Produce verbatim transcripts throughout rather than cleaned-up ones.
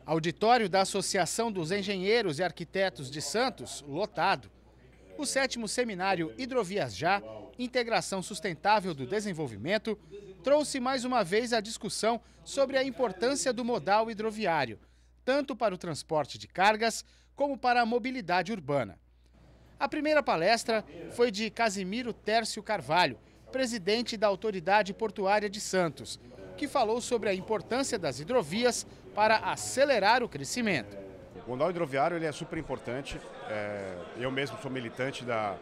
Auditório da Associação dos Engenheiros e Arquitetos de Santos, lotado. O sétimo seminário Hidrovias Já, Integração Sustentável do Desenvolvimento, trouxe mais uma vez a discussão sobre a importância do modal hidroviário, tanto para o transporte de cargas como para a mobilidade urbana. A primeira palestra foi de Casimiro Tércio Carvalho, presidente da Autoridade Portuária de Santos, que falou sobre a importância das hidrovias para acelerar o crescimento. O modal hidroviário ele é super importante. É, eu mesmo sou militante da,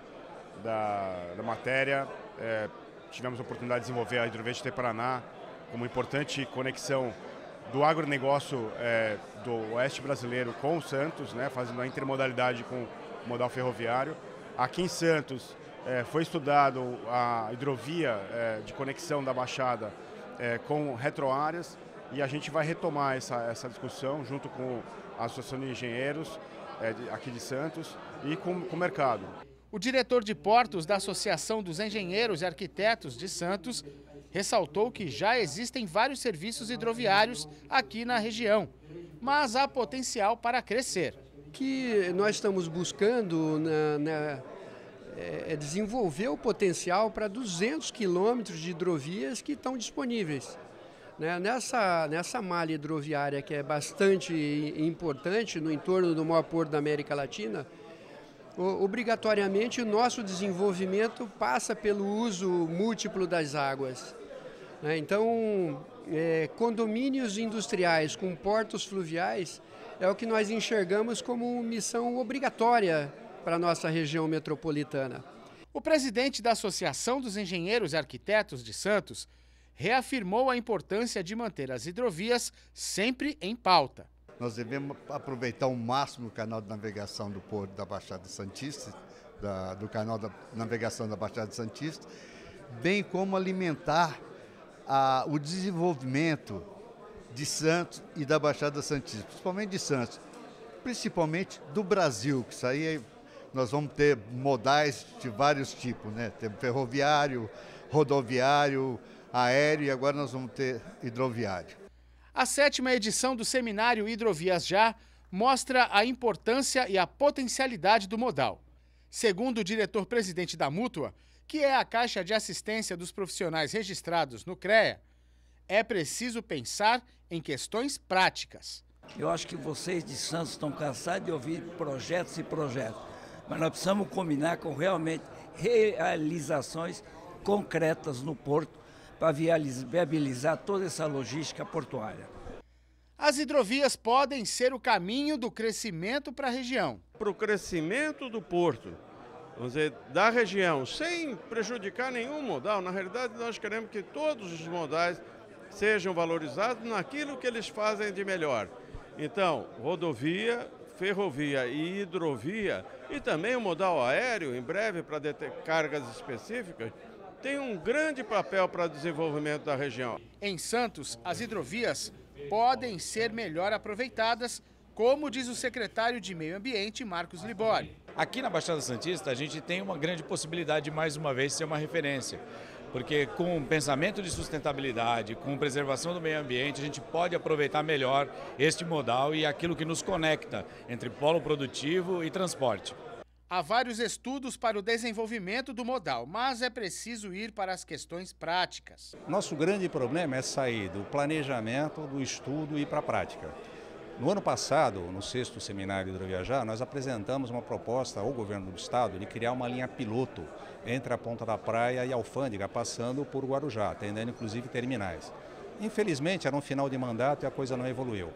da, da matéria. É, tivemos a oportunidade de desenvolver a hidrovia de Paraná como importante conexão do agronegócio é, do oeste brasileiro com o Santos, né, fazendo a intermodalidade com o modal ferroviário. Aqui em Santos é, foi estudado a hidrovia é, de conexão da Baixada é, com retroáreas e a gente vai retomar essa, essa discussão junto com a Associação de Engenheiros é, de, aqui de Santos e com, com o mercado. O diretor de portos da Associação dos Engenheiros e Arquitetos de Santos ressaltou que já existem vários serviços hidroviários aqui na região, mas há potencial para crescer. O que nós estamos buscando na, na, é desenvolver o potencial para duzentos quilômetros de hidrovias que estão disponíveis. Nessa, nessa malha hidroviária que é bastante importante no entorno do maior porto da América Latina, obrigatoriamente o nosso desenvolvimento passa pelo uso múltiplo das águas. Então, é, condomínios industriais com portos fluviais é o que nós enxergamos como missão obrigatória para a nossa região metropolitana. O presidente da Associação dos Engenheiros e Arquitetos de Santos reafirmou a importância de manter as hidrovias sempre em pauta. Nós devemos aproveitar ao máximo o canal de navegação do Porto da Baixada Santista, da, do canal da navegação da Baixada Santista, bem como alimentar a, o desenvolvimento de Santos e da Baixada Santista, principalmente de Santos, principalmente do Brasil, que isso aí nós vamos ter modais de vários tipos, né? Tem ferroviário, rodoviário, aéreo e agora nós vamos ter hidroviário. A sétima edição do seminário Hidrovias Já mostra a importância e a potencialidade do modal. Segundo o diretor-presidente da Mútua, que é a Caixa de Assistência dos Profissionais Registrados no CREA, é preciso pensar em questões práticas. Eu acho que vocês de Santos estão cansados de ouvir projetos e projetos, mas nós precisamos combinar com realmente realizações concretas no porto para viabilizar toda essa logística portuária. As hidrovias podem ser o caminho do crescimento para a região. Para o crescimento do porto, vamos dizer, da região, sem prejudicar nenhum modal. Na realidade, nós queremos que todos os modais sejam valorizados naquilo que eles fazem de melhor. Então, rodovia, ferrovia e hidrovia, e também o modal aéreo, em breve, para deter cargas específicas, tem um grande papel para o desenvolvimento da região. Em Santos, as hidrovias podem ser melhor aproveitadas, como diz o secretário de Meio Ambiente, Marcos Libório. Aqui na Baixada Santista, a gente tem uma grande possibilidade de, mais uma vez, ser uma referência. Porque com pensamento de sustentabilidade, com preservação do meio ambiente, a gente pode aproveitar melhor este modal e aquilo que nos conecta entre polo produtivo e transporte. Há vários estudos para o desenvolvimento do modal, mas é preciso ir para as questões práticas. Nosso grande problema é sair do planejamento, do estudo e ir para a prática. No ano passado, no sexto seminário Hidrovias Já, nós apresentamos uma proposta ao governo do estado de criar uma linha piloto entre a Ponta da Praia e a Alfândega, passando por Guarujá, atendendo inclusive terminais. Infelizmente, era um final de mandato e a coisa não evoluiu.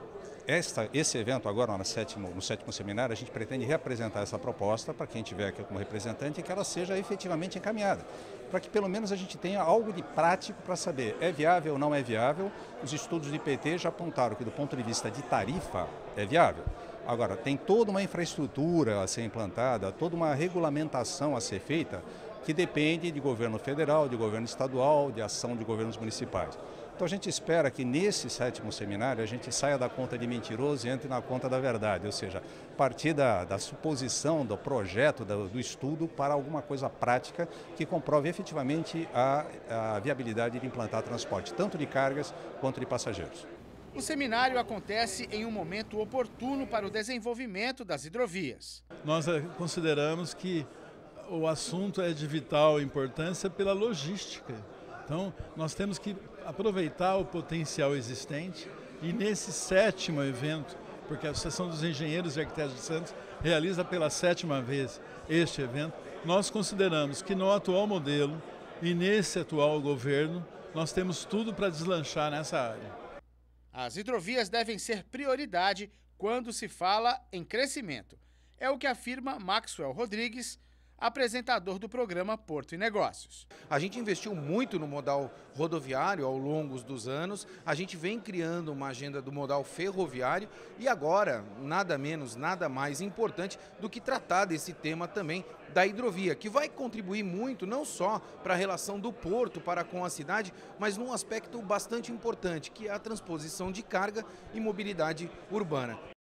Esta, esse evento agora, no sétimo, no sétimo seminário, a gente pretende reapresentar essa proposta para quem estiver aqui como representante e que ela seja efetivamente encaminhada, para que pelo menos a gente tenha algo de prático para saber é viável ou não é viável. Os estudos do I P T já apontaram que do ponto de vista de tarifa é viável. Agora, tem toda uma infraestrutura a ser implantada, toda uma regulamentação a ser feita que depende de governo federal, de governo estadual, de ação de governos municipais. Então a gente espera que nesse sétimo seminário a gente saia da conta de mentiroso e entre na conta da verdade, ou seja, partir da, da suposição, do projeto, do, do estudo para alguma coisa prática que comprove efetivamente a, a viabilidade de implantar transporte, tanto de cargas quanto de passageiros. O seminário acontece em um momento oportuno para o desenvolvimento das hidrovias. Nós consideramos que o assunto é de vital importância pela logística. Então, nós temos que aproveitar o potencial existente e nesse sétimo evento, porque a Associação dos Engenheiros e Arquitetos de Santos realiza pela sétima vez este evento, nós consideramos que no atual modelo e nesse atual governo, nós temos tudo para deslanchar nessa área. As hidrovias devem ser prioridade quando se fala em crescimento. É o que afirma Maxwell Rodrigues, apresentador do programa Porto e Negócios. A gente investiu muito no modal rodoviário ao longo dos anos, a gente vem criando uma agenda do modal ferroviário e agora, nada menos, nada mais importante do que tratar desse tema também da hidrovia, que vai contribuir muito não só para a relação do porto para com a cidade, mas num aspecto bastante importante, que é a transposição de carga e mobilidade urbana.